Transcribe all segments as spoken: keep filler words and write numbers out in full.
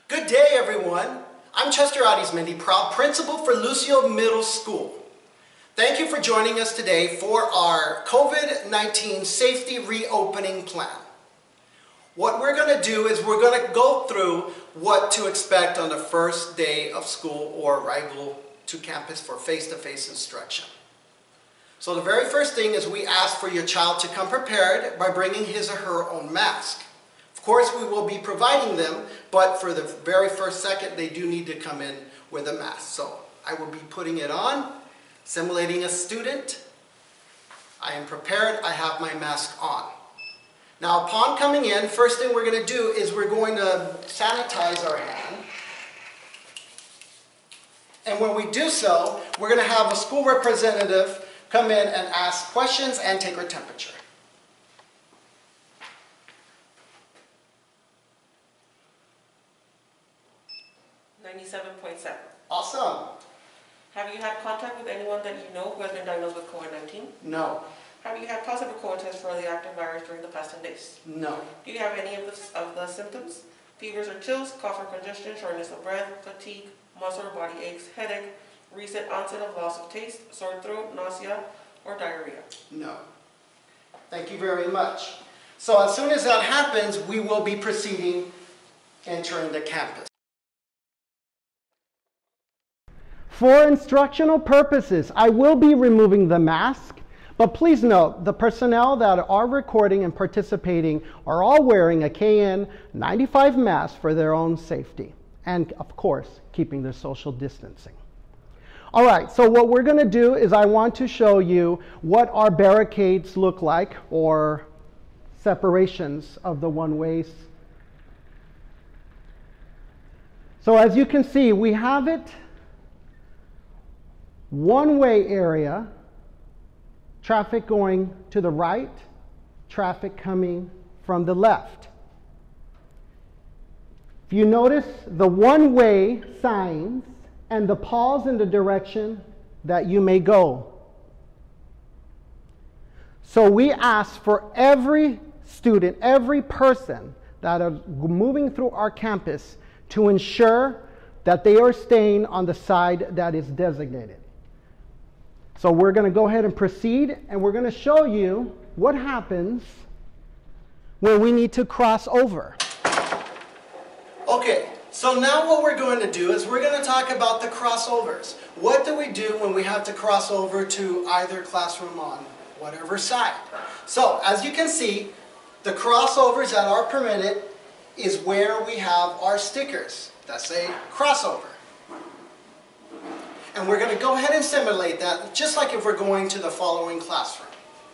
Good day, everyone. I'm Chester Arismendi, proud principal for Lucio Middle School. Thank you for joining us today for our COVID nineteen safety reopening plan. What we're going to do is we're going to go through what to expect on the first day of school or arrival to campus for face-to-face instruction. So the very first thing is we ask for your child to come prepared by bringing his or her own mask. Of course, we will be providing them, but for the very first second, they do need to come in with a mask. So I will be putting it on, simulating a student. I am prepared, I have my mask on. Now, upon coming in, first thing we're going to do is we're going to sanitize our hand. And when we do so, we're going to have a school representative come in and ask questions and take our temperature. ninety-seven point seven. Awesome. Have you had contact with anyone that you know who has been diagnosed with COVID nineteen? No. Have you had positive COVID tests for the active virus during the past ten days? No. Do you have any of the, of the symptoms? Fevers or chills, cough or congestion, shortness of breath, fatigue, muscle or body aches, headache, recent onset of loss of taste, sore throat, nausea, or diarrhea? No. Thank you very much. So as soon as that happens, we will be proceeding entering the campus. For instructional purposes, I will be removing the mask, but please note the personnel that are recording and participating are all wearing a K N ninety-five mask for their own safety and, of course, keeping their social distancing. All right, so what we're going to do is I want to show you what our barricades look like, or separations of the one-ways. So as you can see, we have it one-way area, traffic going to the right, traffic coming from the left. If you notice the one-way signs and the pause in the direction that you may go. So we ask for every student, every person that are moving through our campus to ensure that they are staying on the side that is designated. So we're going to go ahead and proceed, and we're going to show you what happens when we need to cross over. Okay, so now what we're going to do is we're going to talk about the crossovers. What do we do when we have to cross over to either classroom on whatever side? So as you can see, the crossovers that are permitted is where we have our stickers that say crossover. And we're going to go ahead and simulate that, just like if we're going to the following classroom.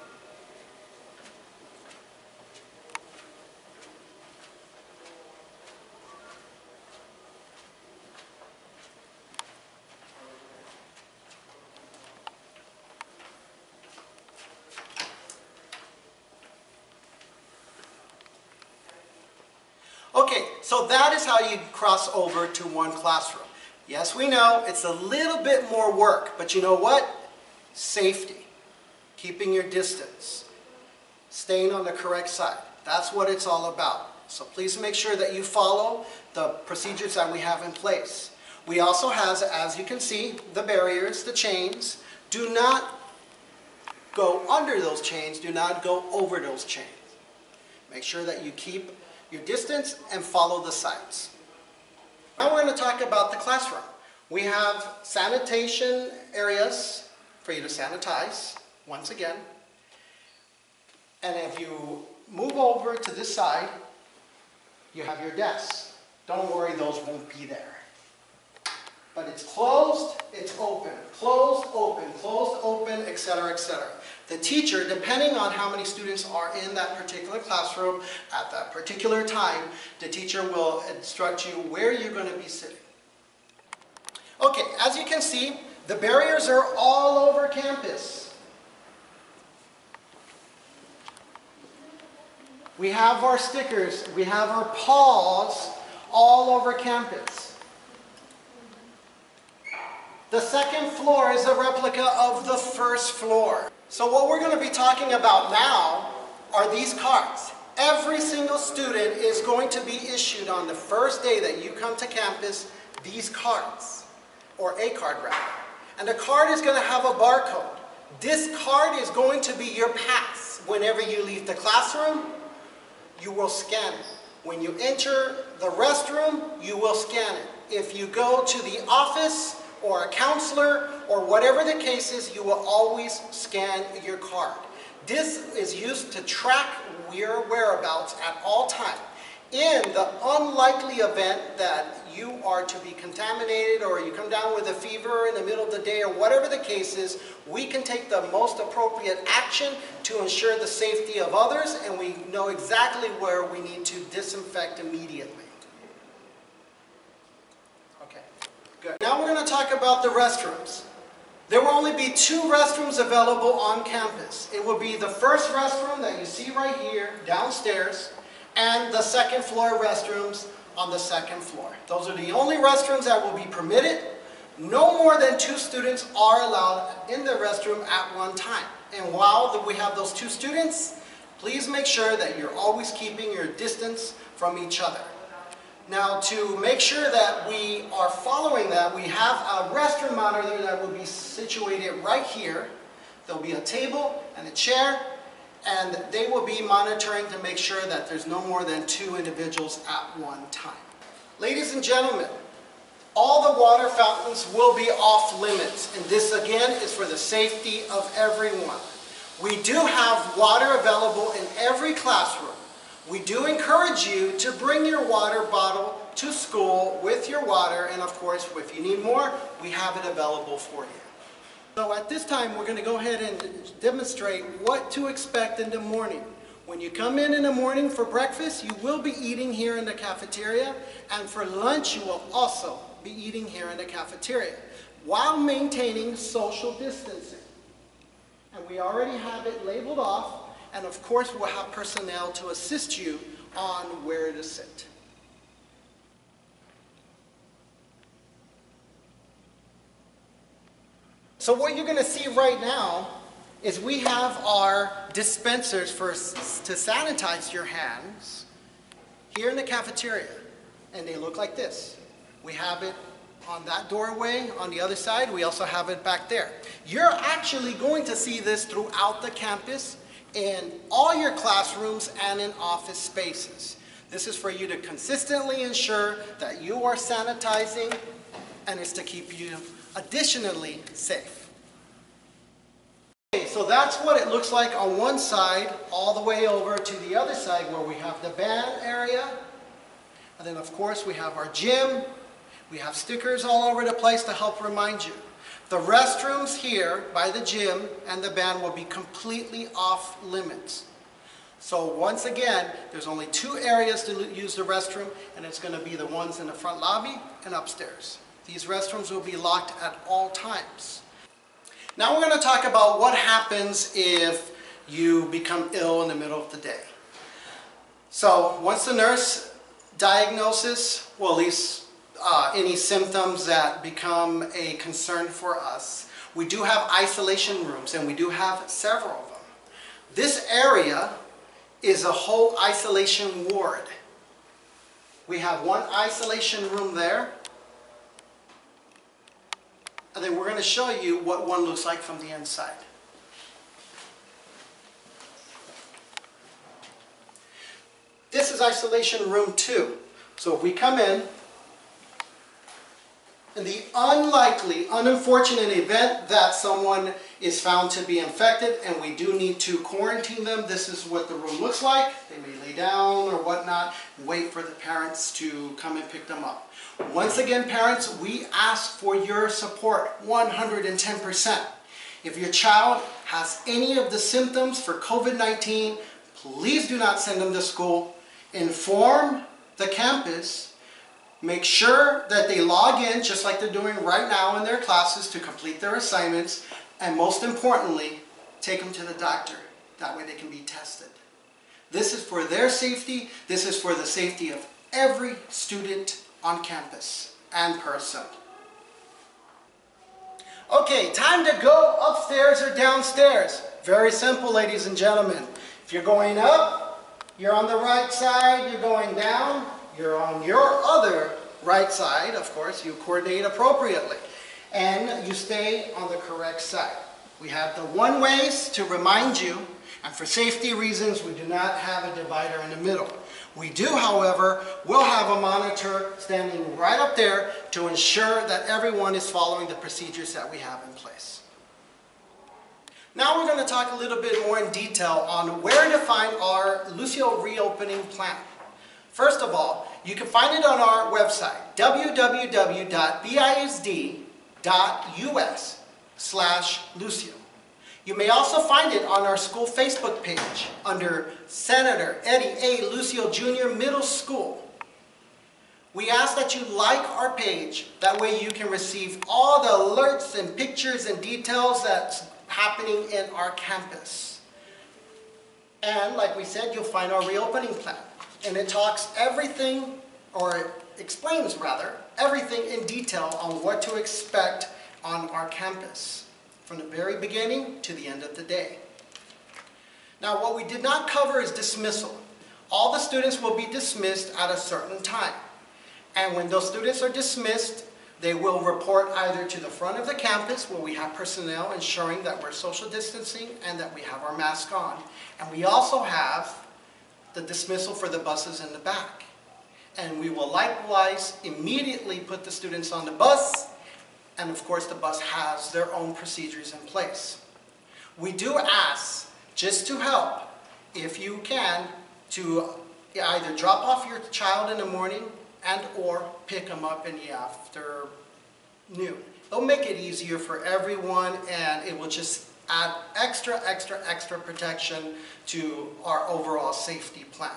Okay, so that is how you cross over to one classroom. Yes, we know it's a little bit more work, but you know what? Safety, keeping your distance, staying on the correct side. That's what it's all about. So please make sure that you follow the procedures that we have in place. We also have, as you can see, the barriers, the chains. Do not go under those chains. Do not go over those chains. Make sure that you keep your distance and follow the signs. Now we're going to talk about the classroom. We have sanitation areas for you to sanitize, once again. And if you move over to this side, you have your desks. Don't worry, those won't be there. But it's closed, it's open, closed, open, closed, open, et cetera, et cetera. The teacher, depending on how many students are in that particular classroom at that particular time, the teacher will instruct you where you're going to be sitting. Okay, as you can see, the barriers are all over campus. We have our stickers, we have our paws all over campus. The second floor is a replica of the first floor. So what we're going to be talking about now are these cards. every single student is going to be issued on the first day that you come to campus these cards, or a card rather. And the card is going to have a barcode. This card is going to be your pass. Whenever you leave the classroom, you will scan it. When you enter the restroom, you will scan it. If you go to the office or a counselor or whatever the case is, you will always scan your card. This is used to track your whereabouts at all times. In the unlikely event that you are to be contaminated or you come down with a fever in the middle of the day or whatever the case is, we can take the most appropriate action to ensure the safety of others, and we know exactly where we need to disinfect immediately. Okay, good. Now we're going to talk about the restrooms. There will only be two restrooms available on campus. It will be the first restroom that you see right here downstairs, and the second floor restrooms on the second floor. Those are the only restrooms that will be permitted. No more than two students are allowed in the restroom at one time. And while we have those two students, please make sure that you're always keeping your distance from each other. Now, to make sure that we are following that, we have a restroom monitor that will be situated right here. There'll be a table and a chair, and they will be monitoring to make sure that there's no more than two individuals at one time. Ladies and gentlemen, all the water fountains will be off limits, and this again is for the safety of everyone. We do have water available in every classroom. We do encourage you to bring your water bottle to school with your water, and of course, if you need more, we have it available for you. So at this time, we're going to go ahead and demonstrate what to expect in the morning. When you come in in the morning for breakfast, you will be eating here in the cafeteria, and for lunch, you will also be eating here in the cafeteria, while maintaining social distancing. And we already have it labeled off, and of course, we'll have personnel to assist you on where to sit. So what you're going to see right now is we have our dispensers for to sanitize your hands here in the cafeteria, and they look like this. We have it on that doorway on the other side. We also have it back there. You're actually going to see this throughout the campus in all your classrooms and in office spaces. This is for you to consistently ensure that you are sanitizing, and it's to keep you additionally safe. Okay, so that's what it looks like on one side all the way over to the other side where we have the band area, and then of course we have our gym. We have stickers all over the place to help remind you. The restrooms here by the gym and the band will be completely off limits. So once again, there's only two areas to use the restroom, and it's going to be the ones in the front lobby and upstairs. These restrooms will be locked at all times. Now we're going to talk about what happens if you become ill in the middle of the day. So once the nurse diagnoses, well, at least uh, any symptoms that become a concern for us, we do have isolation rooms, and we do have several of them. This area is a whole isolation ward. We have one isolation room there, and then we're going to show you what one looks like from the inside. This is isolation room two. So if we come in, in the unlikely, unfortunate event that someone is found to be infected and we do need to quarantine them, this is what the room looks like. They may lay down or whatnot and wait for the parents to come and pick them up. Once again, parents, we ask for your support, one hundred ten percent. If your child has any of the symptoms for COVID nineteen, please do not send them to school. Inform the campus. Make sure that they log in just like they're doing right now in their classes to complete their assignments. And most importantly, take them to the doctor. That way they can be tested. This is for their safety. This is for the safety of every student on campus and person. Okay, time to go upstairs or downstairs. Very simple, ladies and gentlemen. If you're going up, You're on the right side, you're going down. You're on your other right side, of course, you coordinate appropriately. And you stay on the correct side. We have the one-ways to remind you, and for safety reasons, we do not have a divider in the middle. We do, however, will have a monitor standing right up there to ensure that everyone is following the procedures that we have in place. Now we're going to talk a little bit more in detail on where to find our Lucio reopening plan. First of all, you can find it on our website, w w w dot b i s d dot u s slash Lucio. You may also find it on our school Facebook page under Senator Eddie A. Lucio Junior Middle School. We ask that you like our page. That way you can receive all the alerts and pictures and details that's happening in our campus. And like we said, you'll find our reopening plan. And it talks everything, or it explains rather, everything in detail on what to expect on our campus, from the very beginning to the end of the day. Now, what we did not cover is dismissal. All the students will be dismissed at a certain time. And when those students are dismissed, they will report either to the front of the campus, where we have personnel ensuring that we're social distancing and that we have our mask on. And we also have the dismissal for the buses in the back. And we will likewise immediately put the students on the bus, and of course the bus has their own procedures in place. We do ask, just to help, if you can, to either drop off your child in the morning and or pick them up in the afternoon. It'll make it easier for everyone, and it will just add extra, extra, extra protection to our overall safety plan.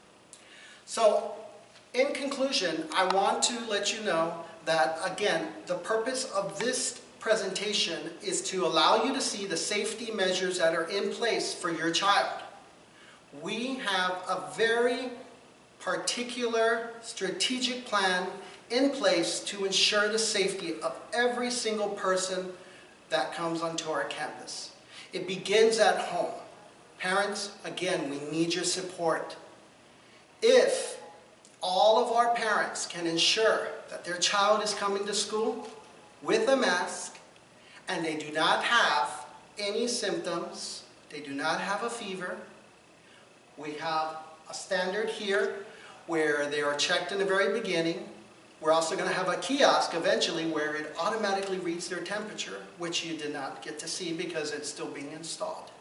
So, in conclusion, I want to let you know that, again, the purpose of this presentation is to allow you to see the safety measures that are in place for your child. We have a very particular strategic plan in place to ensure the safety of every single person that comes onto our campus. It begins at home. Parents, again, we need your support. If all of our parents can ensure that their child is coming to school with a mask and they do not have any symptoms, they do not have a fever, we have a standard here where they are checked in the very beginning. We're also going to have a kiosk eventually where it automatically reads their temperature, which you did not get to see because it's still being installed.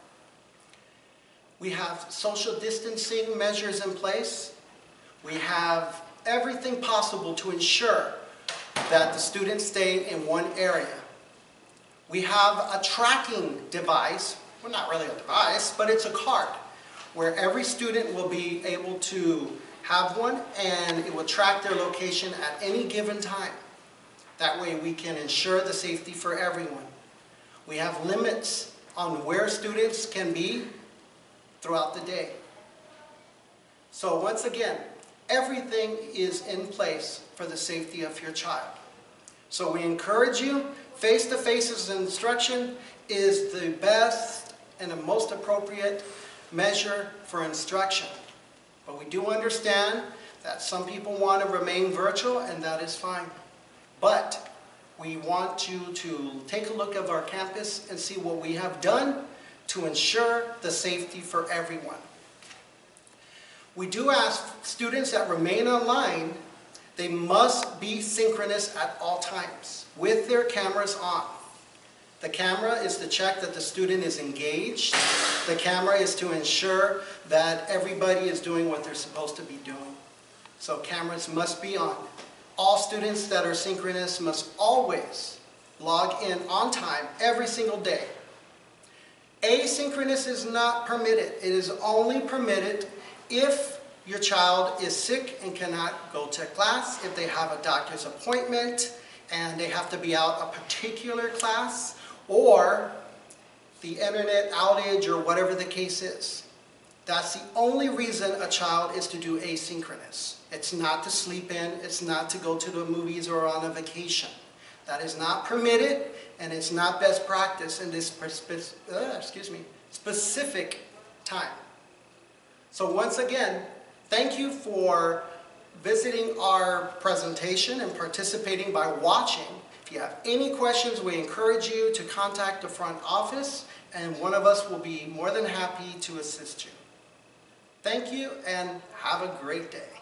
We have social distancing measures in place. We have everything possible to ensure that the students stay in one area. We have a tracking device, well, not really a device, but it's a card where every student will be able to have one, and it will track their location at any given time. That way we can ensure the safety for everyone. We have limits on where students can be throughout the day. So once again, everything is in place for the safety of your child. So we encourage you, face-to-face instruction is the best and the most appropriate measure for instruction. But we do understand that some people want to remain virtual, and that is fine. But we want you to take a look at our campus and see what we have done to ensure the safety for everyone. We do ask students that remain online, they must be synchronous at all times with their cameras on. The camera is to check that the student is engaged. The camera is to ensure that everybody is doing what they're supposed to be doing. So cameras must be on. All students that are synchronous must always log in on time every single day. Asynchronous is not permitted. It is only permitted if your child is sick and cannot go to class, if they have a doctor's appointment and they have to be out a particular class, or the internet outage, or whatever the case is. That's the only reason a child is to do asynchronous. It's not to sleep in, it's not to go to the movies or on a vacation. That is not permitted, and it's not best practice in this uh, excuse me, specific time. So once again, thank you for visiting our presentation and participating by watching. If you have any questions, we encourage you to contact the front office, and one of us will be more than happy to assist you. Thank you, and have a great day.